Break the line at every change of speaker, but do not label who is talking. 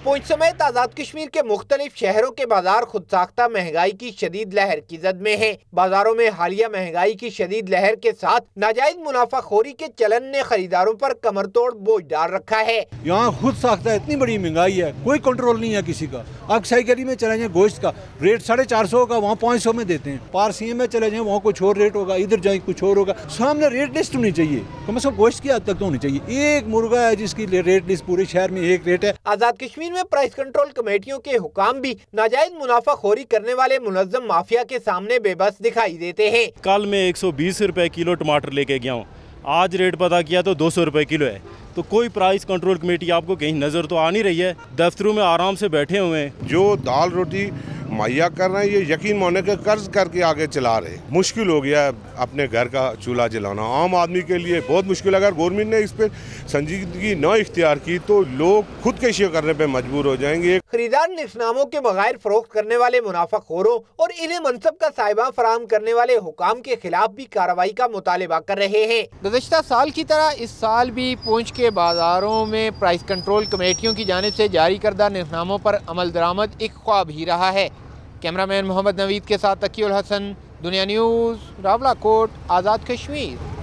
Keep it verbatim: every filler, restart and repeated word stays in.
पुंछ समेत आजाद कश्मीर के मुख्तलिफ शहरों के बाजार खुद साख्ता महंगाई की शदीद लहर की जद में हैं। बाजारों में हालिया महंगाई की शदीद लहर के साथ नाजायज मुनाफाखोरी के चलन ने खरीदारों पर कमर तोड़ बोझ डाल रखा है।
यहाँ खुद साख्ता इतनी बड़ी महंगाई है, कोई कंट्रोल नहीं है किसी का। आप शाही गली में चले जाए, गोश्त का रेट साढ़े चार सौ का वहाँ पाँच सौ में देते हैं। पारसी में चले जाए, वहाँ कुछ और रेट होगा, इधर जाए कुछ और होगा। सामने रेट लिस्ट होनी चाहिए, कम से कम गोश्त की हद तक तो होनी चाहिए। एक मुर्गा है जिसकी रेट लिस्ट पूरे शहर में एक रेट है।
आजाद कश्मीर में प्राइस कंट्रोल कमेटियों के हुकाम भी नाजायज मुनाफाखोरी करने वाले मुनज़्ज़म माफिया के सामने बेबस दिखाई देते हैं।
कल मैं एक सौ बीस रुपए किलो टमाटर लेके गया हूँ, आज रेट पता किया तो दो सौ रुपए किलो है। तो कोई प्राइस कंट्रोल कमेटी आपको कहीं नजर तो आ नहीं रही है। दफ्तरों में आराम से बैठे हुए हैं,
जो दाल रोटी मुहैया कर रहे हैं ये यकीन माने के कर्ज करके आगे चला रहे। मुश्किल हो गया है अपने घर का चूल्हा जलाना, आम आदमी के लिए बहुत मुश्किल। अगर गवर्नमेंट ने इस पर संजीदगी न इख्तियार की तो लोग खुदकशी करने पे मजबूर हो जाएंगे।
खरीदार निफनामों के बगैर फरोख्त करने वाले मुनाफाखोरों और इन्हें मनसब का साहिबा फराहम करने वाले हुकाम के खिलाफ भी कार्रवाई का मुतालबा कर रहे हैं। गुज़श्ता साल की तरह इस साल भी पुंछ के बाजारों में प्राइस कंट्रोल कमेटियों की जानिब से जारी करदा निफनामों पर अमल दरामद एक ख्वाब ही रहा है। कैमरामैन मोहम्मद नवीद के साथ तकी उल हसन, दुनिया न्यूज़, रावलाकोट, आज़ाद कश्मीर।